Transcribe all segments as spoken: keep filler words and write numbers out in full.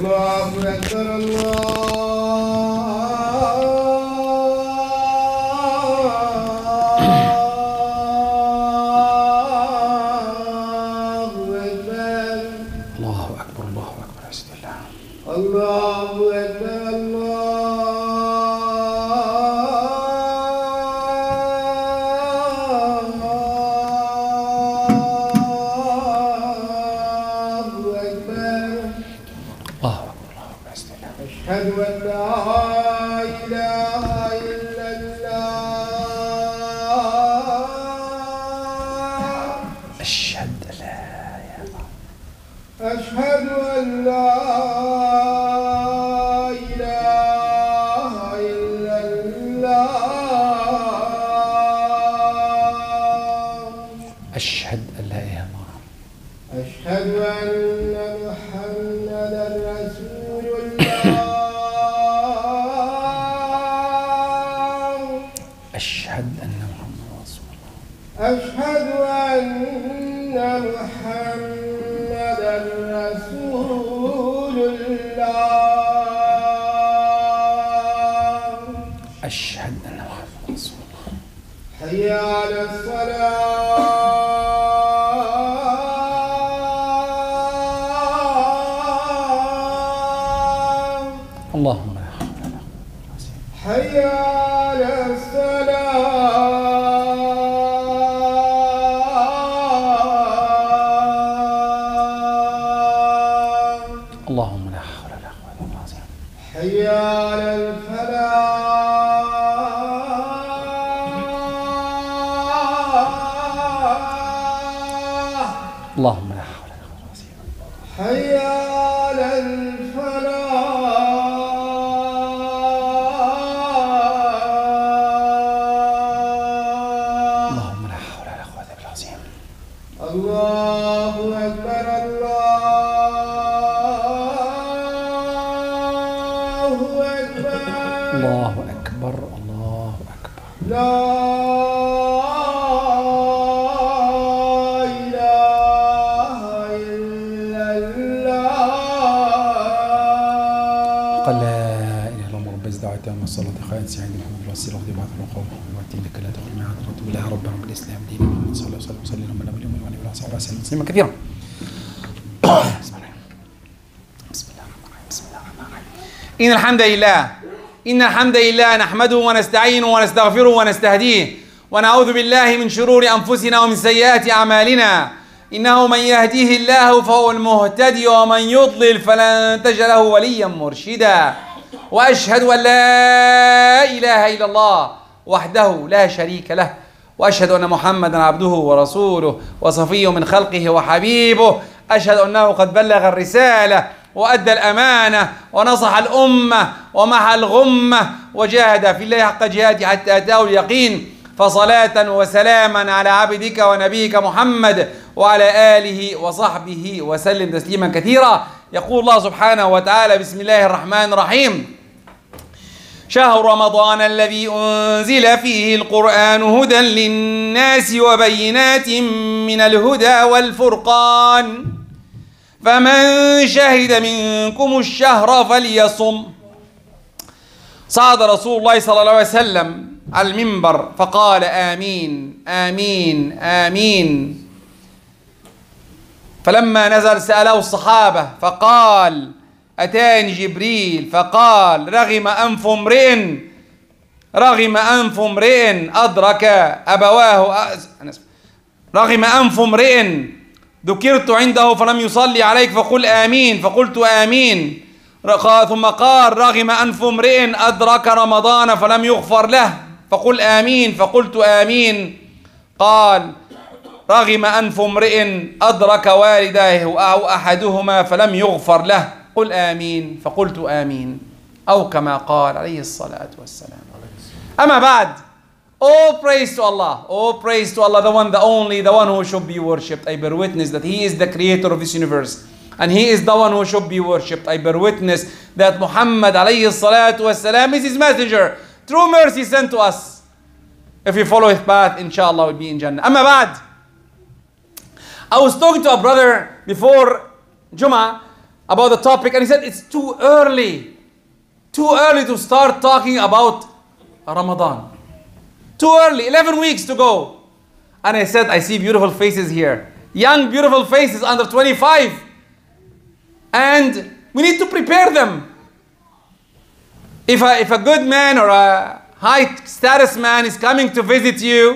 الله أكبر الله أكبر الله أكبر أشهد أن لا الله أكبر أشهد أن لا إله إلا الله أشهد لا أشهد أن لا إله إلا الله أشهد أن لا إله إلا الله أشهد أن محمدا رسول الله أشهد أن محمد رسول الله أشهد أن محمدا رسول الله أشهد أن محمد رسول الله حي على الصلاة اللهم حي على الصلاة اللهم لا حول ولا قوة إلا بالله. حي على الفلاح اللهم لا حول ولا قوة إلا بالله. حي على الفلاح اللهم لا حول ولا قوة إلا بالله. الله أكبر الله أكبر الله أكبر الله أكبر. لا إله إلا الله قال لا إله إلا الله رب العزة وجل والصلاة خير سعيد محمد الوسيلة وخذ بعض القوم وأتي لك لا تقل معها ترتب لا رب رب الإسلام دين محمد صلى الله عليه وسلم وصلي اللهم على النبي وعلى آله وصحبه وسلم تسليما كثيرا. بسم الله بسم الله الرحمن الرحيم بسم الله الرحمن الرحيم. إن الحمد لله إن الحمد لله نحمده ونستعينه ونستغفره ونستهديه ونعوذ بالله من شرور أنفسنا ومن سيئات أعمالنا. إنه من يهديه الله فهو المهتدي ومن يضلل فلن تجد له وليا مرشدا. وأشهد أن لا إله إلا الله وحده لا شريك له وأشهد أن محمدا عبده ورسوله وصفيه من خلقه وحبيبه. أشهد أنه قد بلغ الرسالة وأدى الأمانة ونصح الأمة ومحى الغمة وجاهد في الله حق جهاده حتى أتاه اليقين. فصلاة وسلاما على عبدك ونبيك محمد وعلى آله وصحبه وسلم تسليما كثيرا. يقول الله سبحانه وتعالى بسم الله الرحمن الرحيم: شهر رمضان الذي أنزل فيه القرآن هدى للناس وبينات من الهدى والفرقان فمن شهد منكم الشهر فليصم. صعد رسول الله صلى الله عليه وسلم على المنبر فقال آمين آمين آمين. فلما نزل سأله الصحابة فقال أتاني جبريل فقال رغم أنف امرئ رغم أنف امرئ أدرك أبواه رغم أنف امرئ ذكرت عنده فلم يصلي عليك فقل آمين فقلت آمين. ثم قال رغم أنف امرئ أدرك رمضان فلم يغفر له فقل آمين فقلت آمين. قال رغم أنف امرئ أدرك والديه أو أحدهما فلم يغفر له قل آمين فقلت آمين. أو كما قال عليه الصلاة والسلام. أما بعد, all praise to Allah, all praise to Allah, the one, the only, the one who should be worshipped. I bear witness that He is the creator of this universe and He is the one who should be worshipped. I bear witness that Muhammad alayhi salatu wasalam is His messenger, true mercy sent to us. If we follow His path, inshallah we'll be in Jannah. Amma ba'd, I was talking to a brother before Jummah about the topic, and he said, it's too early. Too early to start talking about Ramadan. Too early, eleven weeks to go. And I said, I see beautiful faces here. Young, beautiful faces under twenty-five. And we need to prepare them. If a, if a good man or a high status man is coming to visit you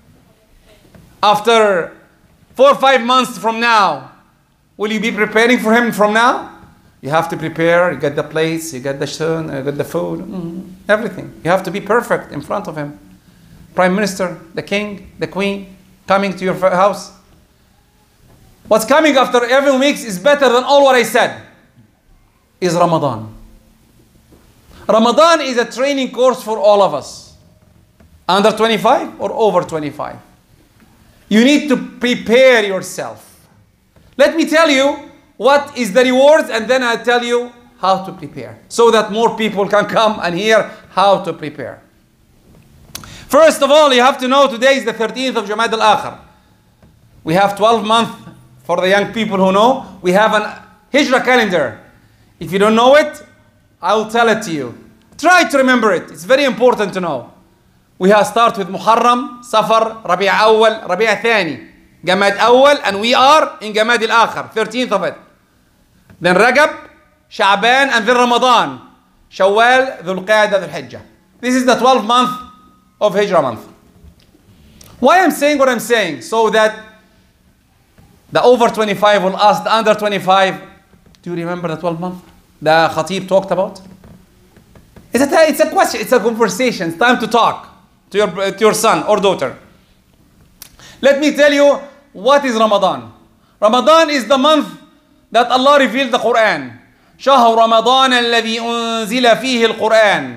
after four or five months from now, will you be preparing for him from now? You have to prepare, you get the plates, you get the shun, you get the food, mm, everything. You have to be perfect in front of him. Prime Minister, the king, the queen, coming to your house. What's coming after eleven weeks is better than all what I said, is Ramadan. Ramadan is a training course for all of us. Under twenty-five or over twenty-five. You need to prepare yourself. Let me tell you what is the rewards, and then I'll tell you how to prepare, so that more people can come and hear how to prepare. First of all, you have to know today is the thirteenth of Jamad al-Akhir. We have twelve months for the young people who know. We have an Hijrah calendar. If you don't know it, I will tell it to you. Try to remember it. It's very important to know. We have start with Muharram, Safar, Rabi' Awwal, Rabi' Thani, Jamad Awwal, and we are in Jamad al-Akhir, thirteenth of it. Then Rajab, Sha'ban, and then Ramadan, Shawwal, Dhul Qa'dah, Dhul Hijjah. This is the twelfth month of Hijrah month. Why I'm saying what I'm saying? So that the over twenty-five will ask the under twenty-five, do you remember the twelfth month the Khatib talked about? It's a, it's a question, it's a conversation. It's time to talk to your, to your son or daughter. Let me tell you what is Ramadan. Ramadan is the month that Allah revealed the Quran. شهر رمضان الذي أنزل فيه القرآن.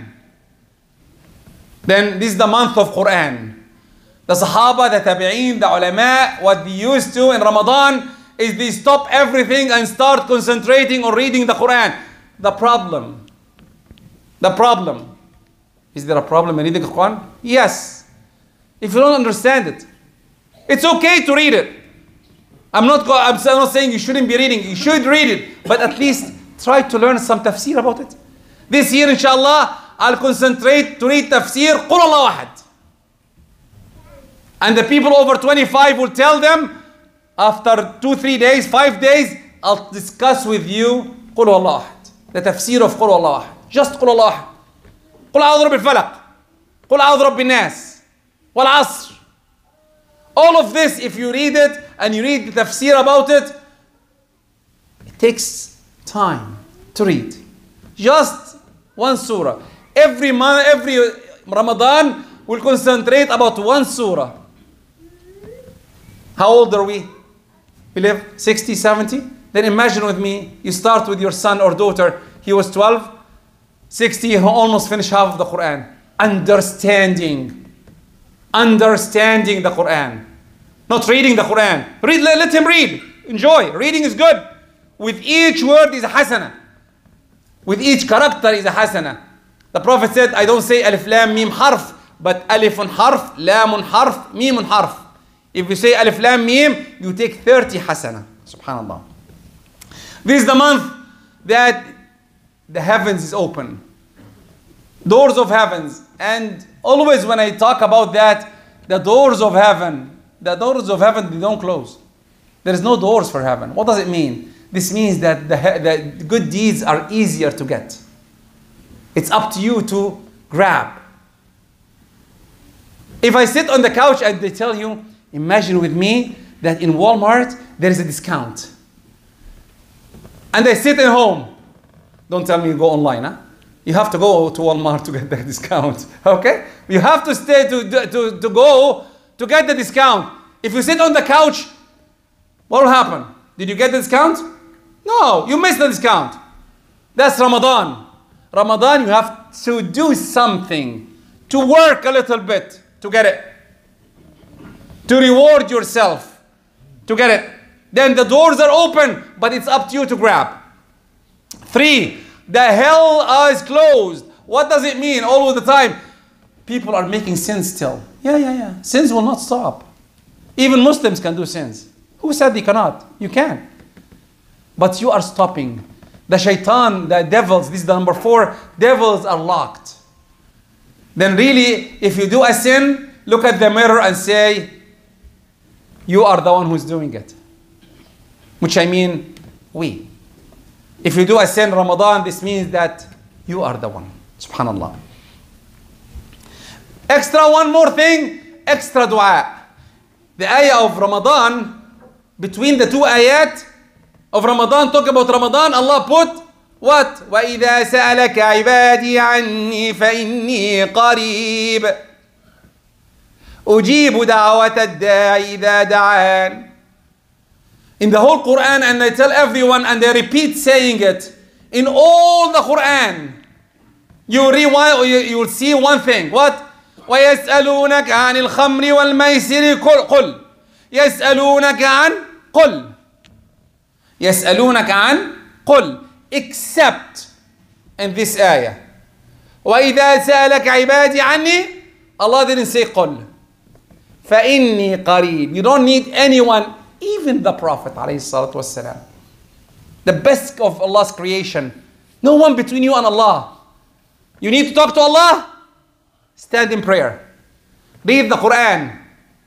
Then this is the month of Quran. The Sahaba, the Tabi'een, the Ulama, what they used to in Ramadan is they stop everything and start concentrating on reading the Quran. The problem, the problem, is there a problem in reading the Quran? Yes. If you don't understand it, it's okay to read it. I'm not, I'm not saying you shouldn't be reading. You should read it, but at least try to learn some tafsir about it. This year, inshallah, I'll concentrate to read tafsir Qul Allah Ahad. And the people over twenty-five will tell them, after two, three days, five days, I'll discuss with you Qul Allah Ahad. The tafsir of Qul Allah Ahad. Just Qul Allah Ahad. قل أعوذ برب الفلق. قل أعوذ برب الناس. والعصر. All of this, if you read it and you read the tafsir about it, it takes time to read. Just one surah. Every month, every Ramadan, we'll concentrate about one surah. How old are we? We live sixty, seventy? Then imagine with me, you start with your son or daughter, he was twelve, sixty, he almost finished half of the Quran. Understanding. Understanding the Quran. Not reading the Quran. Read, let, let him read. Enjoy. Reading is good. With each word is a hasana. With each character is a hasana. The Prophet said, I don't say alif lam mim harf, but alifun harf, lamun harf, mimun harf. If you say alif lam mim, you take thirty hasana. Subhanallah. This is the month that the heavens is open. Doors of heavens. And always when I talk about that, the doors of heaven, the doors of heaven, they don't close. There is no doors for heaven. What does it mean? This means that the, the good deeds are easier to get. It's up to you to grab. If I sit on the couch and they tell you, imagine with me that in Walmart there is a discount. And I sit at home. Don't tell me you go online, huh? You have to go to Walmart to get the discount, okay? You have to stay to, to, to go to get the discount. If you sit on the couch, what will happen? Did you get the discount? No, you missed the discount. That's Ramadan. Ramadan, you have to do something, to work a little bit to get it, to reward yourself to get it. Then the doors are open, but it's up to you to grab. Three, the hell is closed. What does it mean all the time? People are making sins still. Yeah, yeah, yeah. Sins will not stop. Even Muslims can do sins. Who said they cannot? You can. But you are stopping. The shaitan, the devils, this is the number four, devils are locked. Then really, if you do a sin, look at the mirror and say, you are the one who's doing it. Which I mean, we. If you do a sin Ramadan, this means that you are the one. Subhanallah. Extra one more thing, extra dua. The ayah of Ramadan, between the two ayat of Ramadan, talk about Ramadan, Allah put what? وَإِذَا سَأَلَكَ عِبَادِي عَنِّي فَإِنِّي قَرِيبٌ أُجِيبُ دَعْوَةَ الدَّاعِ إِذَا دَعَانِ. In the whole Quran, and I tell everyone, and they repeat saying it, in all the Quran, you rewind, you, you will see one thing. What? وَيَسْأَلُونَكَ عَنِ الْخَمْرِ وَالْمَيْسِرِ قُلْ يَسْأَلُونَكَ عَنْ قُلْ يَسْأَلُونَكَ عَنْ قُلْ. Except in this ayah. وَإِذَا سَأَلَكَ عِبَادِي عَنِّي, Allah didn't say قُلْ. فَإِنِّي قَرِيبٌ. You don't need anyone, even the Prophet ﷺ, the best of Allah's creation. No one between you and Allah. You need to talk to Allah, stand in prayer. Read the Quran.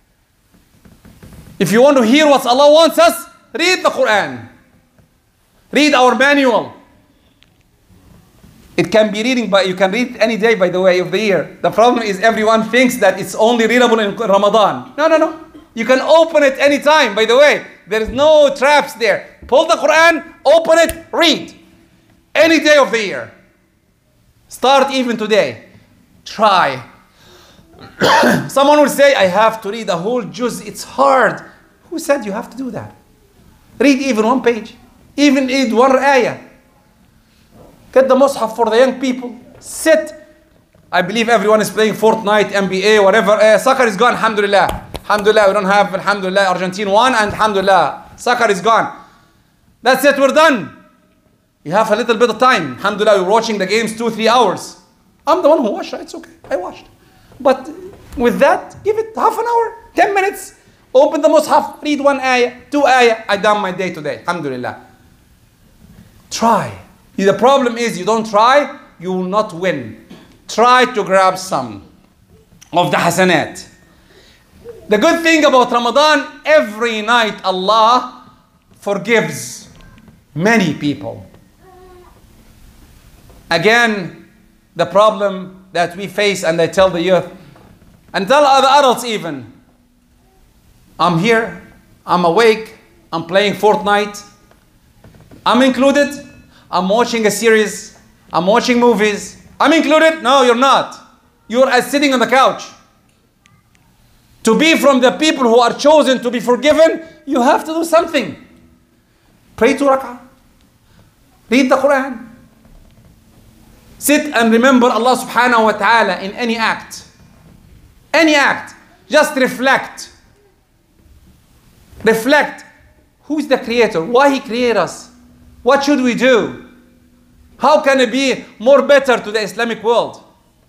If you want to hear what Allah wants us, read the Quran. Read our manual. It can be reading, but you can read any day, by the way, of the year. The problem is everyone thinks that it's only readable in Ramadan. No, no, no. You can open it anytime, by the way. There is no traps there. Pull the Quran, open it, read. Any day of the year. Start even today. Try. Someone will say, I have to read a whole juz. It's hard. Who said you have to do that? Read even one page. Even read one ayah. Get the Mus'haf for the young people. Sit. I believe everyone is playing Fortnite, N B A, whatever. Uh, soccer is gone, alhamdulillah. Alhamdulillah, we don't have, alhamdulillah, Argentina won, and alhamdulillah, soccer is gone. That's it, we're done. You have a little bit of time. Alhamdulillah, we're watching the games two, three hours. I'm the one who watched, it's okay, I watched. But with that, give it half an hour, ten minutes. Open the Mus'haf, read one ayah, two ayah. I done my day today, alhamdulillah. Try. The problem is you don't try, you will not win. Try to grab some of the hasanat. The good thing about Ramadan, every night Allah forgives many people. Again, the problem that we face, and I tell the youth, and tell other adults even, I'm here, I'm awake, I'm playing Fortnite, I'm included, I'm watching a series, I'm watching movies, I'm included? No, you're not. You're sitting on the couch. To be from the people who are chosen to be forgiven, you have to do something. Pray two rak'ah. Read the Quran. Sit and remember Allah subhanahu wa ta'ala in any act. Any act. Just reflect. Reflect. Who is the creator? Why he created us? What should we do? How can it be more better to the Islamic world?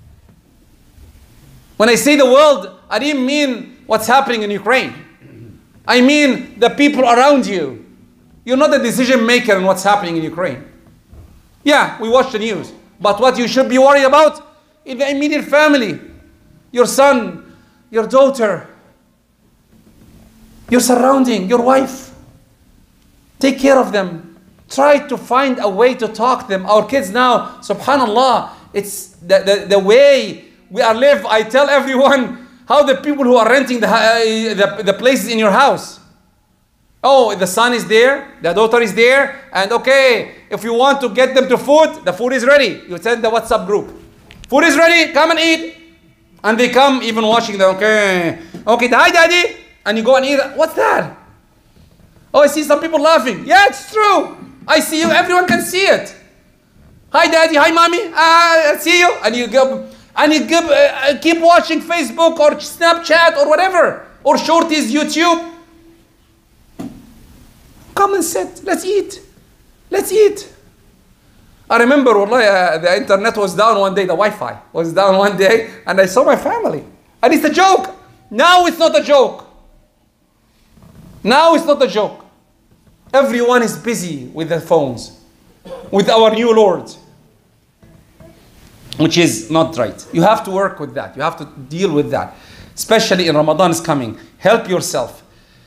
When I say the world, I didn't mean what's happening in Ukraine. I mean the people around you. You're not the decision maker in what's happening in Ukraine. Yeah, we watch the news. But what you should be worried about is the immediate family. Your son, your daughter, your surrounding, your wife. Take care of them. Try to find a way to talk to them. Our kids now, subhanallah, it's the, the, the way we are live. I tell everyone how the people who are renting the, uh, the, the places in your house. Oh, the son is there, the daughter is there, and okay, if you want to get them to food, the food is ready. You send the WhatsApp group. Food is ready, come and eat. And they come even watching them, okay, okay, hi daddy, and you go and eat. What's that? Oh, I see some people laughing. Yeah, it's true. I see you, everyone can see it. Hi daddy, hi mommy, uh, I see you. And you go, and you give, uh, keep watching Facebook or Snapchat or whatever, or Shorties, YouTube. Come and sit, let's eat. Let's eat. I remember, wallahi, uh, the internet was down one day, the Wi-Fi was down one day, and I saw my family. And it's a joke. Now it's not a joke. Now it's not a joke. Everyone is busy with their phones. with our new Lord, which is not right. You have to work with that. You have to deal with that. Especially in Ramadan is coming. Help yourself.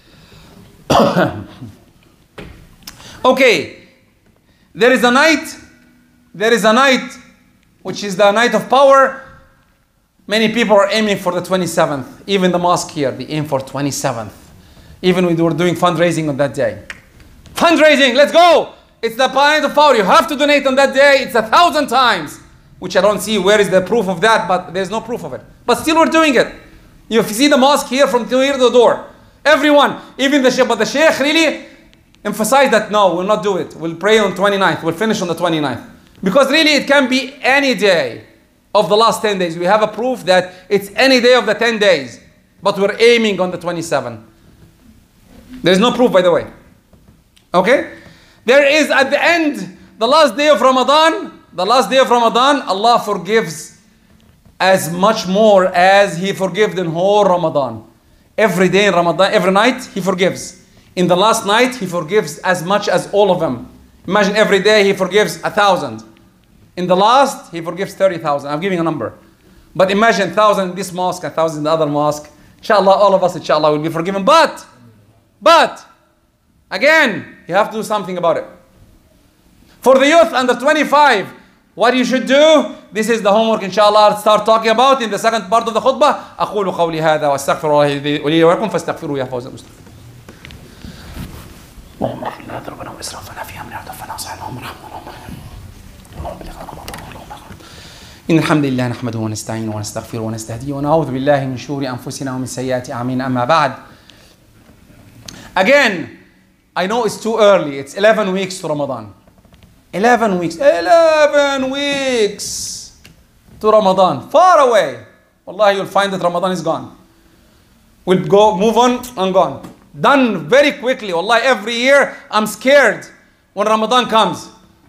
Okay. There is a night. There is a night which is the night of power. Many people are aiming for the twenty-seventh. Even the mosque here, they aim for twenty-seventh. Even we were doing fundraising on that day. Fundraising, let's go! It's the night of power. You have to donate on that day. It's a thousand times. Which I don't see where is the proof of that, but there's no proof of it. But still we're doing it. You see the mosque here from here to the door. Everyone, even the sheikh, but the sheikh really emphasized that no, we'll not do it. We'll pray on twenty-ninth. We'll finish on the twenty-ninth. Because really it can be any day of the last ten days. We have a proof that it's any day of the ten days. But we're aiming on the twenty-seventh. There's no proof, by the way. Okay? There is at the end, the last day of Ramadan, the last day of Ramadan, Allah forgives as much more as He forgives in whole Ramadan. Every day in Ramadan, every night, He forgives. In the last night, He forgives as much as all of them. Imagine every day He forgives a thousand. In the last, He forgives thirty thousand. I'm giving a number. But imagine thousand in this mosque, a thousand in the other mosque. Inshallah, all of us, inshallah, will be forgiven. But, but, again, you have to do something about it. For the youth under twenty-five, what you should do, this is the homework, inshallah, I'll start talking about in the second part of the khutbah. أقول قولي هذا وأستغفر الله لي ولكم فاستغفروه يا فوز المسلمين. اللهم اغفر لنا ذنوبنا وإسرافنا في أمرنا وتوفنا صالحين ورحمنا. اللهم بلغ رمضان اللهم إن الحمد لله نحمده ونستعينه ونستغفره ونستهديه ونعوذ بالله من شرور أنفسنا ومن سيئات أعمالنا أما بعد. Again, I know it's too early. It's eleven weeks to Ramadan. eleven weeks. eleven weeks to Ramadan. Far away. Wallahi, you'll find that Ramadan is gone. We'll go, move on and gone. Done very quickly. Wallahi, every year I'm scared when Ramadan comes.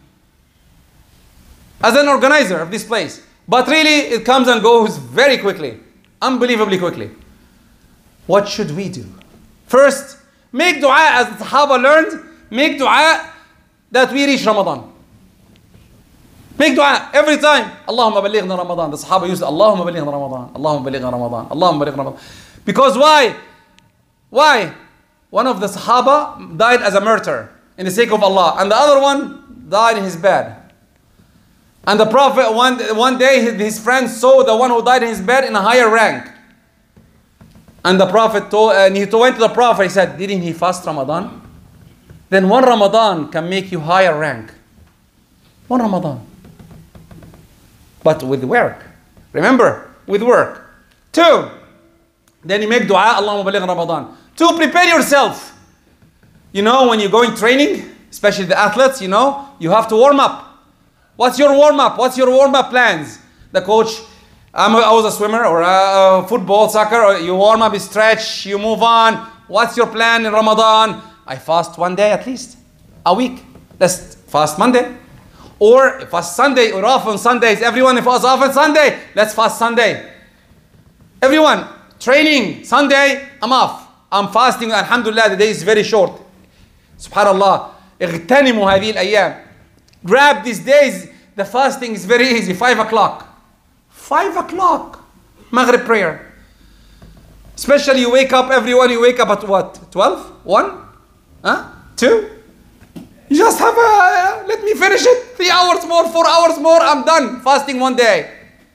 As an organizer of this place. But really, it comes and goes very quickly. Unbelievably quickly. What should we do? First, make dua as the Sahaba learned. Make dua that we reach Ramadan. Make dua every time. Allahumma balighna Ramadan. The Sahaba used Allahumma balighna Ramadan. Allahumma balighna Ramadan. Allahumma balighna Ramadan. Because why? Why? One of the Sahaba died as a martyr in the sake of Allah. And the other one died in his bed. And the Prophet, one, one day his, his friends saw the one who died in his bed in a higher rank. And the Prophet told, and he went to the Prophet, he said, didn't he fast Ramadan? Then one Ramadan can make you higher rank. One Ramadan. But with work. Remember, with work. Two, then you make dua, Allahumma baligh Ramadan. Two, prepare yourself. You know, when you're going training, especially the athletes, you know, you have to warm up. What's your warm up? What's your warm up plans? The coach, I'm a, I was a swimmer or a, a football, soccer, or you warm up, you stretch, you move on. What's your plan in Ramadan? I fast one day at least, a week. Let's fast Monday. Or fast Sunday, or off on Sundays. Everyone fasts off on Sunday. Let's fast Sunday. Everyone, training, Sunday, I'm off. I'm fasting, alhamdulillah, the day is very short. Subhanallah. اغتنموا هذه الأيام. Grab these days. The fasting is very easy. Five o'clock. Five o'clock. Maghrib prayer. Especially you wake up, everyone, you wake up at what? twelve? one? Huh? two? You just have a, uh, let me finish it. Three hours more, four hours more, I'm done. Fasting one day.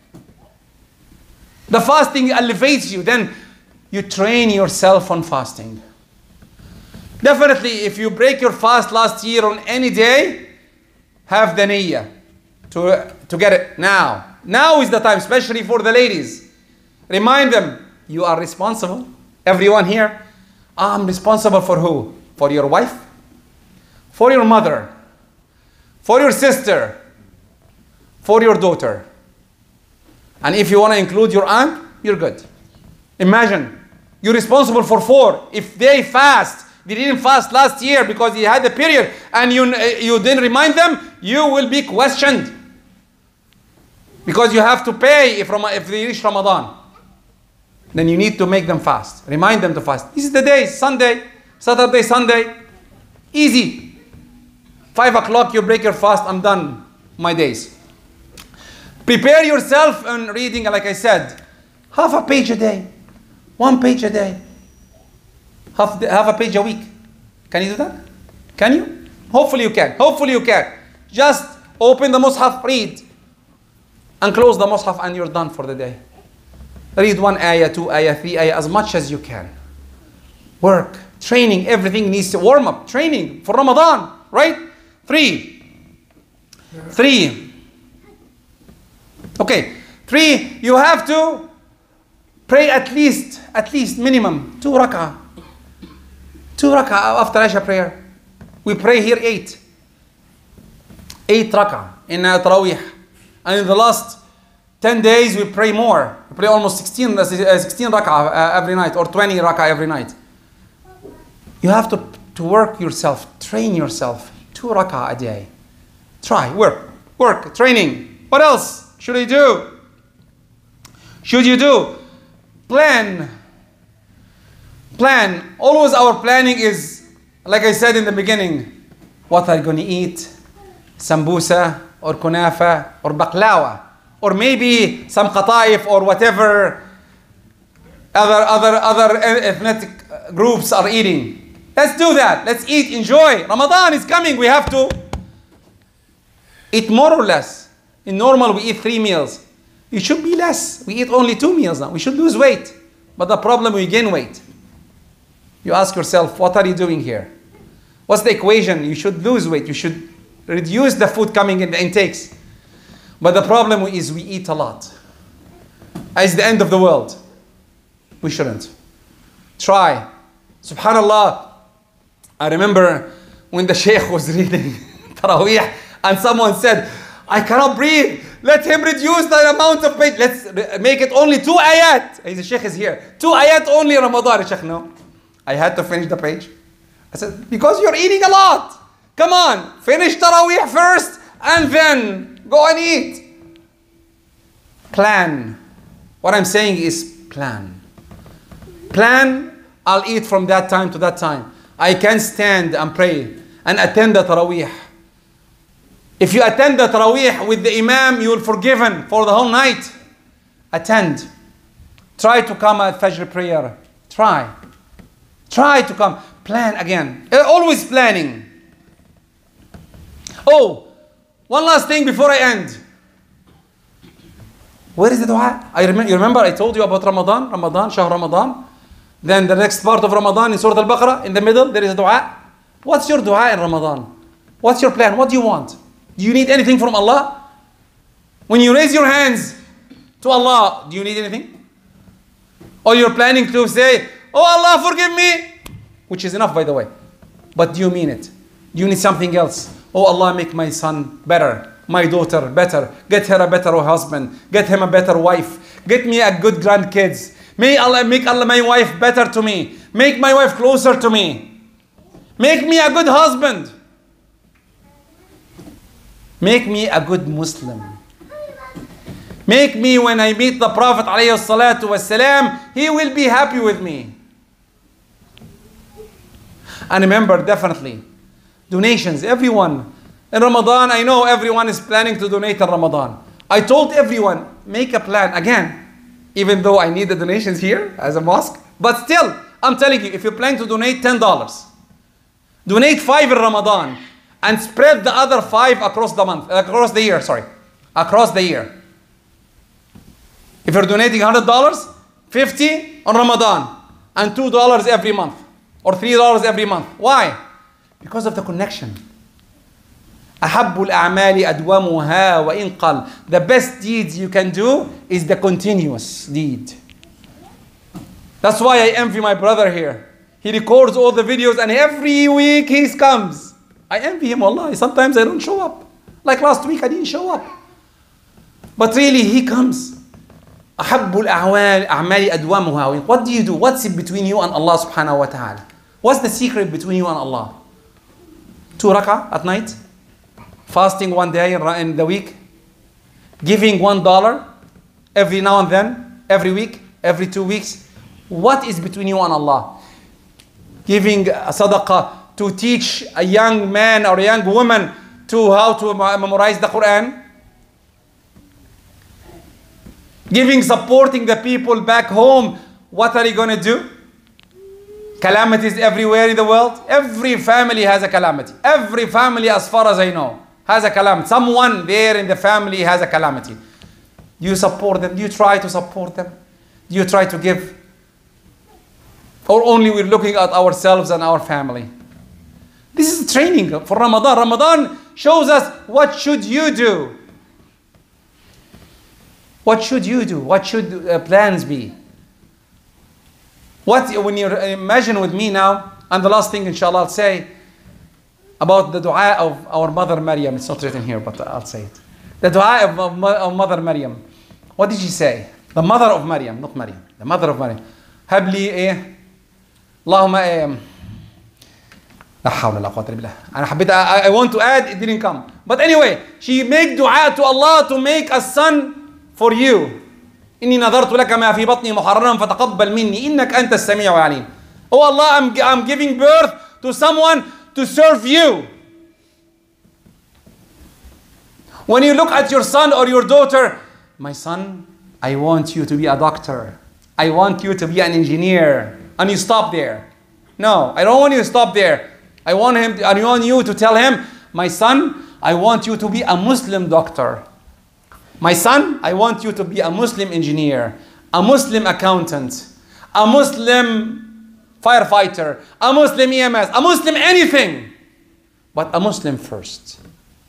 The fasting elevates you. Then you train yourself on fasting. Definitely, if you break your fast last year on any day, have the niyyah to, to get it now. Now is the time, especially for the ladies. Remind them, you are responsible. Everyone here, I'm responsible for who? For your wife, for your mother, for your sister, for your daughter. And if you want to include your aunt, you're good. Imagine, you're responsible for four. If they fast, they didn't fast last year because he had a period and you, you didn't remind them, you will be questioned. Because you have to pay if, if they reach Ramadan. Then you need to make them fast. Remind them to fast. This is the day, Sunday, Saturday, Sunday. Easy. Five o'clock, you break your fast, I'm done my days. Prepare yourself on reading, like I said, half a page a day, one page a day, half, half a page a week. Can you do that? Can you? Hopefully you can. Hopefully you can. Just open the Mus'haf, read, and close the Mus'haf, and you're done for the day. Read one ayah, two ayah, three ayah, as much as you can. Work, training, everything needs to warm up. Training for Ramadan, right? Three. Three. Okay. Three, you have to pray at least, at least minimum, two rak'ah. Two rak'ah after Isha prayer. We pray here eight. Eight rak'ah in uh, Taraweeh. And in the last ten days we pray more. We pray almost sixteen, uh, sixteen rak'ah uh, every night, or twenty rak'ah every night. You have to, to work yourself, train yourself. Two rak'ah a day. Try, work, work, training. What else should I do? Should you do? Plan. Plan. Always our planning is, like I said in the beginning, what are you going to eat? Sambusa, or kunafa, or baklawa, or maybe some qataif, or whatever other, other, other ethnic groups are eating. Let's do that. Let's eat, enjoy. Ramadan is coming. We have to eat more or less. In normal, we eat three meals. It should be less. We eat only two meals now. We should lose weight. But the problem, we gain weight. You ask yourself, what are you doing here? What's the equation? You should lose weight. You should reduce the food coming in the intakes. But the problem is we eat a lot. It's the end of the world. We shouldn't. Try. Subhanallah. I remember when the Shaykh was reading Taraweeh and someone said, I cannot breathe. Let him reduce the amount of page. Let's make it only two ayat. The Shaykh is here. Two ayat only Ramadan. Shaykh, no. I had to finish the page. I said, because you're eating a lot. Come on, finish Taraweeh first and then go and eat. Plan. What I'm saying is plan. Plan, I'll eat from that time to that time. I can stand and pray and attend the Taraweeh. If you attend the Taraweeh with the Imam, you will be forgiven for the whole night. Attend. Try to come at Fajr prayer. Try. Try to come. Plan again. Always planning. Oh, one last thing before I end. Where is the dua? I remember, you remember I told you about Ramadan, Ramadan, Shahr Ramadan. Then the next part of Ramadan in Surah Al-Baqarah, in the middle, there is a dua. What's your dua in Ramadan? What's your plan? What do you want? Do you need anything from Allah? When you raise your hands to Allah, do you need anything? Or you're planning to say, oh Allah, forgive me, which is enough, by the way. But do you mean it? Do you need something else? Oh Allah, make my son better, my daughter better, get her a better husband, get him a better wife, get me a good grandkids. May Allah make Allah my wife better to me. Make my wife closer to me. Make me a good husband. Make me a good Muslim. Make me, when I meet the Prophet alayhi salatu wasalam, he will be happy with me. And remember, definitely, donations, everyone. In Ramadan, I know everyone is planning to donate in Ramadan. I told everyone, make a plan. Again, even though I need the donations here as a mosque, but still, I'm telling you, if you plan to donate ten dollars, donate five in Ramadan, and spread the other five across the month, across the year, sorry, across the year. If you're donating one hundred dollars, fifty on Ramadan, and two dollars every month, or three dollars every month. Why? Because of the connection. أحب الأعمال أدومها وإن قل. The best deeds you can do is the continuous deed. That's why I envy my brother here. He records all the videos and every week he comes. I envy him, wallahi. Sometimes I don't show up. Like last week I didn't show up. But really he comes. أحب الأعمال أدومها. What do you do? What's it between you and Allah subhanahu wa ta'ala? What's the secret between you and Allah? Two rak'ah at night? Fasting one day in the week, giving one dollar every now and then, every week, every two weeks. What is between you and Allah? Giving a sadaqah to teach a young man or a young woman to how to memorize the Quran? Giving, supporting the people back home. What are you going to do? Calamities everywhere in the world. Every family has a calamity. Every family, as far as I know, has a calamity. Someone there in the family has a calamity. Do you support them? Do you try to support them? Do you try to give? Or only we're looking at ourselves and our family? This is training for Ramadan. Ramadan shows us what should you do. What should you do? What should uh, plans be? What, when you imagine with me now, and the last thing inshallah I'll say about the dua of our mother Maryam. It's not written here, but I'll say it. The dua of, of, of mother Maryam. What did she say? The mother of Maryam, not Maryam. The mother of Maryam. Habli eh, Allahumma eh, La hawla la quwwata illa billah. أنا حبيت, I, I want to add, it didn't come. But anyway, she make dua to Allah to make a son for you. إني نظرت لك ما في بطني محررا فتقبل مني إنك أنت السميع العليم. Oh Allah, I'm, I'm giving birth to someone to serve you. When you look at your son or your daughter, my son, I want you to be a doctor. I want you to be an engineer. And you stop there. No, I don't want you to stop there. I want him, to, I want you to tell him, my son, I want you to be a Muslim doctor. My son, I want you to be a Muslim engineer, a Muslim accountant, a Muslim firefighter, a Muslim E M S, a Muslim anything, but a Muslim first.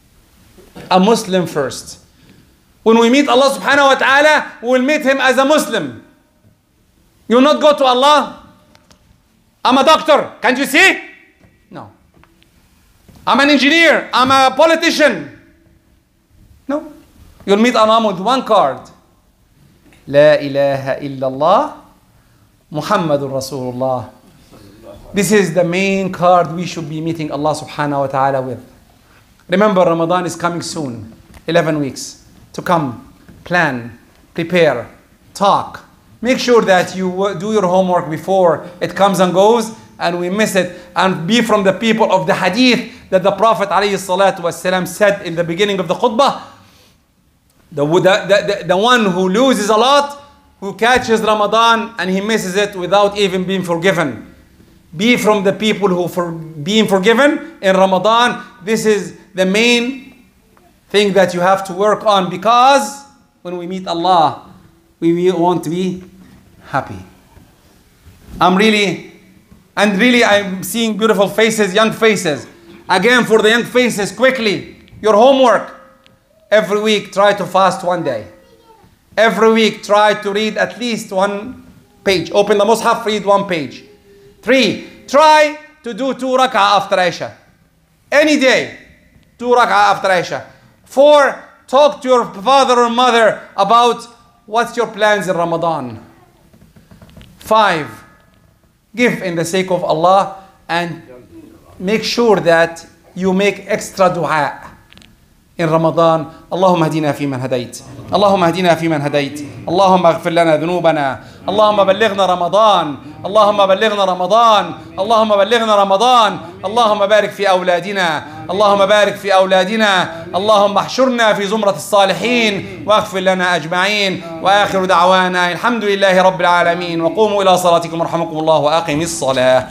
A Muslim first. When we meet Allah subhanahu wa ta'ala, we will meet him as a Muslim. You will not go to Allah, I'm a doctor, can't you see? No. I'm an engineer, I'm a politician. No. You'll meet Allah with one card. La ilaha illallah Muhammadur Rasulullah. This is the main card we should be meeting Allah subhanahu wa ta'ala with. Remember, Ramadan is coming soon. eleven weeks to come. Plan, prepare, talk. Make sure that you do your homework before it comes and goes and we miss it. And be from the people of the hadith that the Prophet ﷺ said in the beginning of the khutbah. The, the, the, the one who loses a lot, who catches Ramadan and he misses it without even being forgiven. Be from the people who for being forgiven in Ramadan. This is the main thing that you have to work on, because when we meet Allah, we want to be happy. I'm really, and really I'm seeing beautiful faces, young faces. Again, for the young faces, quickly, your homework. Every week, try to fast one day. Every week, try to read at least one page. Open the Mus'haf, read one page. Three, try to do two rak'ah after Isha. Any day, two rak'ah after Isha. Four, talk to your father or mother about what's your plans in Ramadan. Five, give in the sake of Allah and make sure that you make extra dua in Ramadan. اللهم اهدنا فيمن هديت اللهم اهدنا فيمن هديت اللهم اغفر لنا ذنوبنا اللهم بلغنا رمضان اللهم بلغنا رمضان اللهم بلغنا رمضان اللهم بارك في أولادنا اللهم بارك في أولادنا اللهم احشرنا في زمرة الصالحين واغفر لنا أجمعين وآخر دعوانا الحمد لله رب العالمين وقوموا إلى صلاتكم رحمكم الله وأقم الصلاة.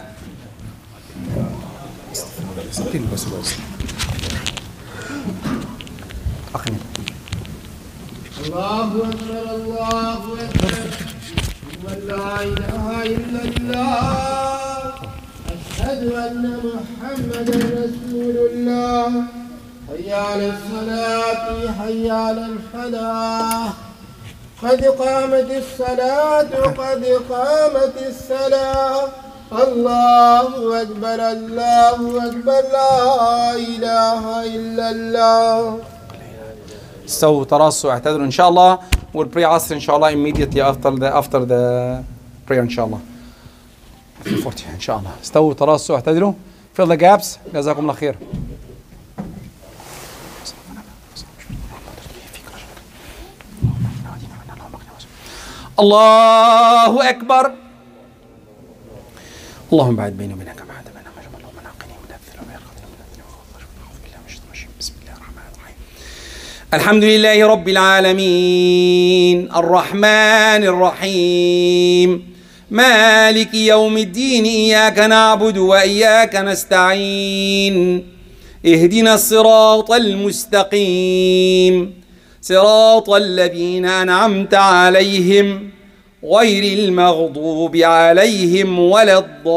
الله أكبر الله أكبر ولا إله إلا الله أشهد أن محمدا رسول الله حي على الصلاة حي على الفلاح قد قامت الصلاة قد قامت الصلاة الله أكبر الله أكبر لا إله إلا الله. So تراصوا اعتذروا إن شاء الله. We'll pray Asr إن شاء الله immediately after the after the prayer إن شاء الله. forty إن شاء الله. استووا تراصوا اعتذروا. Fill the gaps. جزاكم الله خير. الله أكبر. اللهم بعد بيني وبينك ما حد بيننا مجمع اللهم نقني من الحمد لله رب العالمين الرحمن الرحيم مالك يوم الدين إياك نعبد وإياك نستعين اهدنا الصراط المستقيم صراط الذين أنعمت عليهم غير المغضوب عليهم ولا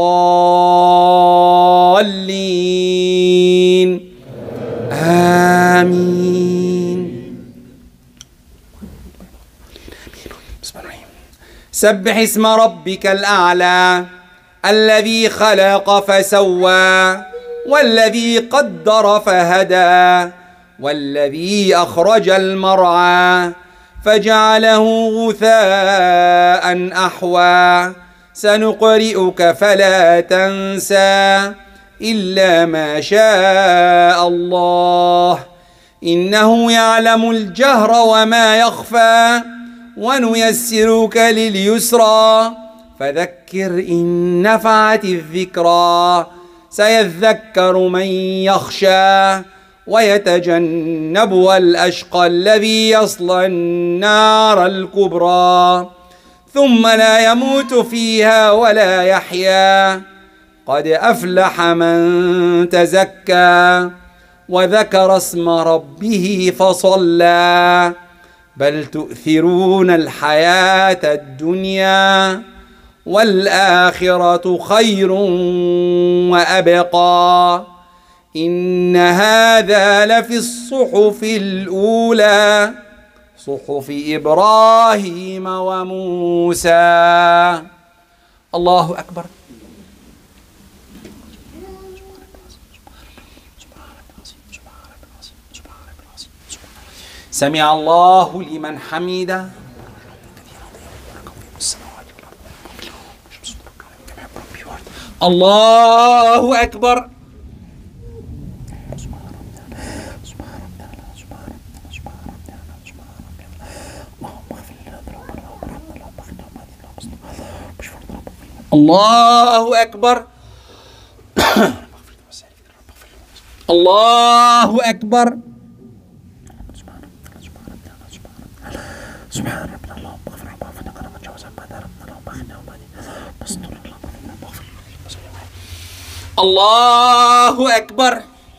الضالين آمين. سبح اسم ربك الأعلى الذي خلق فسوى والذي قدر فهدى والذي أخرج المرعى فجعله غثاء أحوى سنقرئك فلا تنسى إلا ما شاء الله إنه يعلم الجهر وما يخفى ونيسرك لليسرى فذكر إن نفعت الذكرى سيذكر من يخشى ويتجنبها الأشقى الذي يصلى النار الكبرى ثم لا يموت فيها ولا يحيا قد أفلح من تزكى وذكر اسم ربه فصلى بل تؤثرون الحياة الدنيا والآخرة خير وأبقى إن هذا لفي الصحف الأولى صحف إبراهيم وموسى. الله أكبر. سمع الله لمن حمده. الله أكبر. الله أكبر. الله أكبر. سبحان ربنا اللهم اغفر اللهم انك لما تجاوز عن بعد اللهم اغفرنا وبعدين استر اللهم اغفر الله أكبر.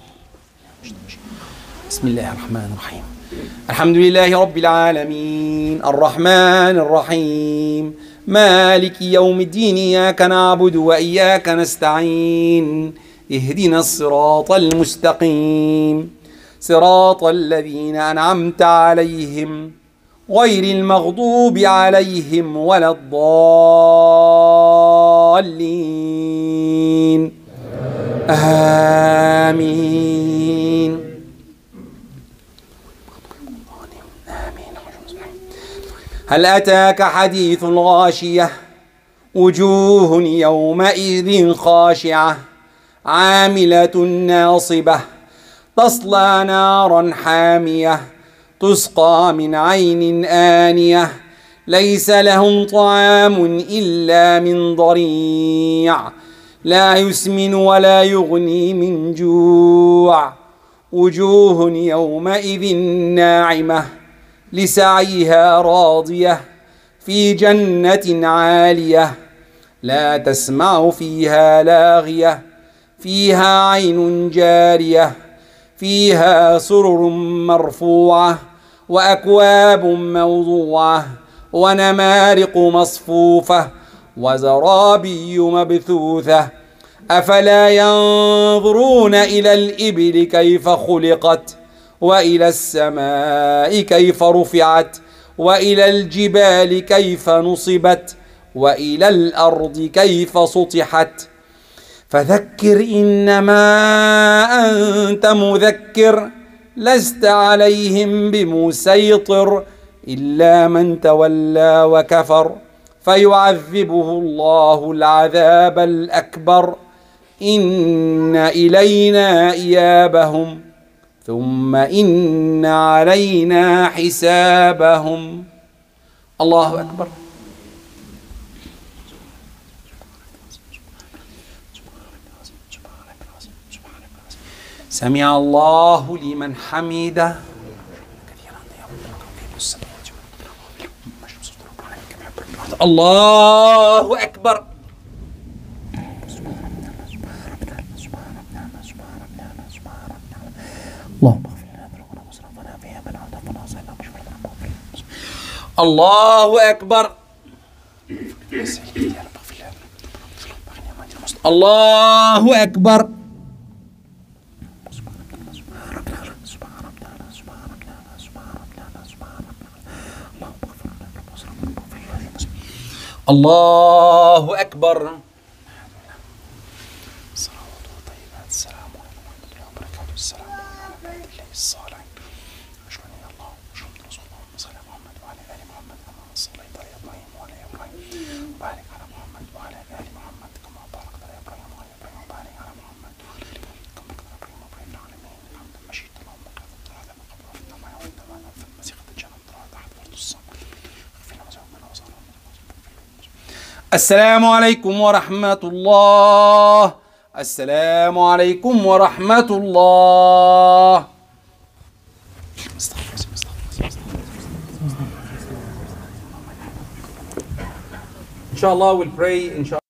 بسم الله الرحمن الرحيم الحمد لله رب العالمين الرحمن الرحيم مالك يوم الدين إياك نعبد وإياك نستعين اهدنا الصراط المستقيم صراط الذين أنعمت عليهم غير المغضوب عليهم ولا الضالين آمين. هل أتاك حديث الغاشية وجوه يومئذ خاشعة عاملة ناصبة تصلى نارا حامية تسقى من عين آنية ليس لهم طعام إلا من ضريع لا يسمن ولا يغني من جوع وجوه يومئذ ناعمة لسعيها راضية في جنة عالية لا تسمع فيها لاغية فيها عين جارية فيها سرر مرفوعة وأكواب موضوعة ونمارق مصفوفة وزرابي مبثوثة أفلا ينظرون إلى الإبل كيف خلقت وإلى السماء كيف رفعت وإلى الجبال كيف نصبت وإلى الأرض كيف سطحت فذكر إنما أنت مذكر لست عليهم بمسيطر إلا من تولى وكفر فيعذبه الله العذاب الأكبر إن إلينا إيابهم ثم إن علينا حسابهم. الله أكبر. سمع الله لمن حمده. الله أكبر. اللهم اغفر لنا ذنوبنا واسرافنا فيها من عذابنا وصلنا بشرنا. الله أكبر. الله أكبر. الله أكبر. صلوات وطيبات السلام عليكم ورحمة الله وبركاته. السلام عليكم ورحمة الله الصالحين. أشهد أن الله وأشهد أن رسول الله صلى الله محمد وعلى آل محمد كما صليت على إبراهيم وعلى إبراهيم وبارك على محمد وعلى آل محمد كما باركت على إبراهيم وعلى إبراهيم وبارك على محمد وعلى آل محمد كما باركت على إبراهيم وعلى العالمين حمدا مجيد. اللهم كذبت هذا من قبل وفتنا معي وأنت معنا في مسيحة الجنة تحت فرد الصمد. اغفر لنا ذنوبنا وصالحنا. السلام عليكم ورحمة الله. السلام عليكم ورحمة الله. إن شاء الله we'll pray إن شاء الله.